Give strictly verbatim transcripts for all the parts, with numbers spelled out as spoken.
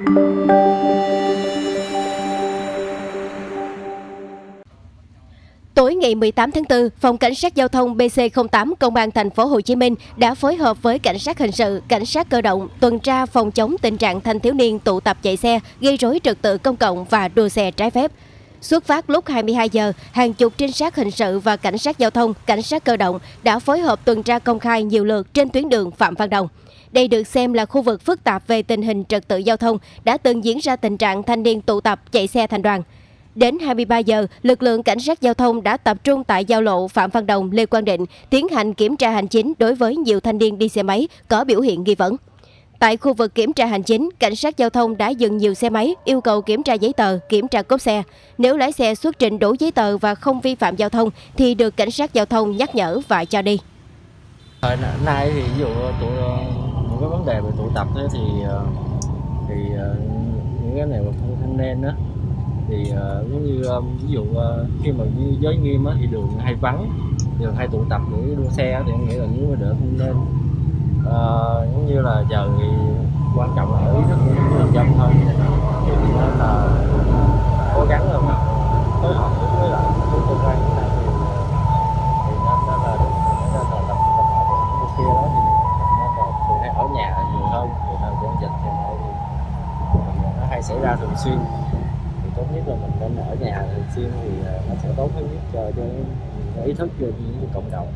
Tối ngày mười tám tháng tư, Phòng Cảnh sát Giao thông B C không tám Công an Thành phố Hồ Chí Minh đã phối hợp với Cảnh sát Hình sự, Cảnh sát Cơ động tuần tra phòng chống tình trạng thanh thiếu niên tụ tập chạy xe, gây rối trật tự công cộng và đua xe trái phép. Xuất phát lúc hai mươi hai giờ, hàng chục trinh sát hình sự và Cảnh sát Giao thông, Cảnh sát Cơ động đã phối hợp tuần tra công khai nhiều lượt trên tuyến đường Phạm Văn Đồng. Đây được xem là khu vực phức tạp về tình hình trật tự giao thông, đã từng diễn ra tình trạng thanh niên tụ tập chạy xe thành đoàn. Đến hai mươi ba giờ, lực lượng Cảnh sát Giao thông đã tập trung tại giao lộ Phạm Văn Đồng, Lê Quang Định, tiến hành kiểm tra hành chính đối với nhiều thanh niên đi xe máy có biểu hiện nghi vấn. Tại khu vực kiểm tra hành chính, Cảnh sát Giao thông đã dừng nhiều xe máy, yêu cầu kiểm tra giấy tờ, kiểm tra cốp xe. Nếu lái xe xuất trình đủ giấy tờ và không vi phạm giao thông thì được Cảnh sát Giao thông nhắc nhở và cho đi. Hồi nay thì ví dụ tụ những cái vấn đề về tụ tập thì thì những cái này mà không thanh niên đó thì uh, giống như uh, ví dụ uh, khi mà như giới nghiêm á, thì đường hay vắng, đường hay tụ tập để đua xe thì em nghĩ là nếu mà đỡ không nên uh, giống như là giờ thì quan trọng là ý thức của người dân thôi, thì nên là cố gắng là phối hợp với lại các cơ quan như này thì thì nên nên là nên là tập tập ở những kia đó thì nên là thường hay ở nhà nhiều hơn, nhiều hơn trong dịch thì nó hay xảy ra thường xuyên. Tốt nhất là mình nên ở nhà thường xuyên thì nó sẽ tốt hơn nhất cho, cho, cho ý thức cho những cộng đồng.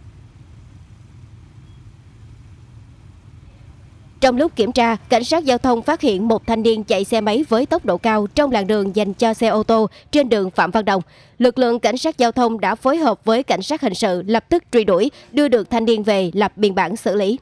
Trong lúc kiểm tra, Cảnh sát Giao thông phát hiện một thanh niên chạy xe máy với tốc độ cao trong làn đường dành cho xe ô tô trên đường Phạm Văn Đồng. Lực lượng Cảnh sát Giao thông đã phối hợp với Cảnh sát Hình sự lập tức truy đuổi, đưa được thanh niên về lập biên bản xử lý.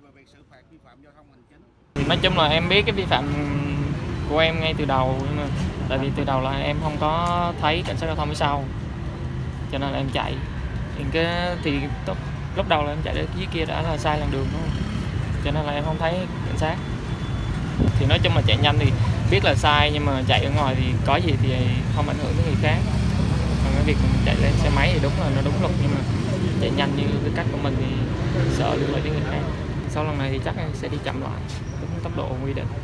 Nói chung là em biết cái vi phạm của em ngay từ đầu, nhưng mà tại vì từ đầu là em không có thấy Cảnh sát Giao thông phía sau, cho nên là em chạy. Thì, cái, thì lúc đầu là em chạy đến dưới kia đã là sai làn đường đúng không? Cho nên là em không thấy cảnh sát. Thì nói chung là chạy nhanh thì biết là sai, nhưng mà chạy ở ngoài thì có gì thì không ảnh hưởng đến người khác. Còn cái việc mình chạy lên xe máy thì đúng là nó đúng luật, nhưng mà chạy nhanh như cái cách của mình thì sợ liên lụy đến người khác. Sau lần này thì chắc em sẽ đi chậm lại, đúng tốc độ quy định.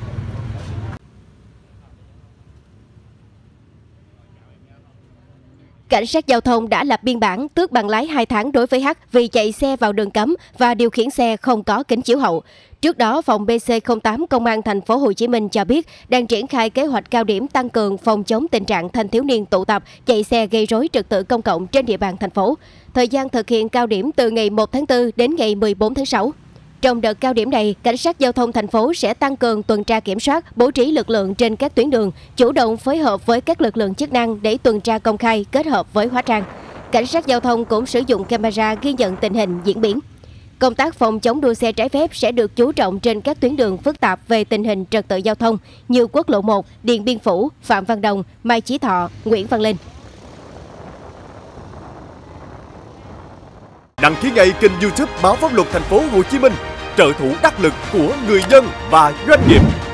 Cảnh sát Giao thông đã lập biên bản tước bằng lái hai tháng đối với H vì chạy xe vào đường cấm và điều khiển xe không có kính chiếu hậu. Trước đó, phòng B C không tám Công an Thành phố Hồ Chí Minh cho biết đang triển khai kế hoạch cao điểm tăng cường phòng chống tình trạng thanh thiếu niên tụ tập, chạy xe gây rối trật tự công cộng trên địa bàn thành phố. Thời gian thực hiện cao điểm từ ngày một tháng tư đến ngày mười bốn tháng sáu. Trong đợt cao điểm này, Cảnh sát Giao thông thành phố sẽ tăng cường tuần tra kiểm soát, bố trí lực lượng trên các tuyến đường, chủ động phối hợp với các lực lượng chức năng để tuần tra công khai kết hợp với hóa trang. Cảnh sát Giao thông cũng sử dụng camera ghi nhận tình hình diễn biến. Công tác phòng chống đua xe trái phép sẽ được chú trọng trên các tuyến đường phức tạp về tình hình trật tự giao thông như quốc lộ một, Điện Biên Phủ, Phạm Văn Đồng, Mai Chí Thọ, Nguyễn Văn Linh. Đăng ký ngay kênh YouTube Báo Pháp Luật Thành phố Hồ Chí Minh, trợ thủ đắc lực của người dân và doanh nghiệp.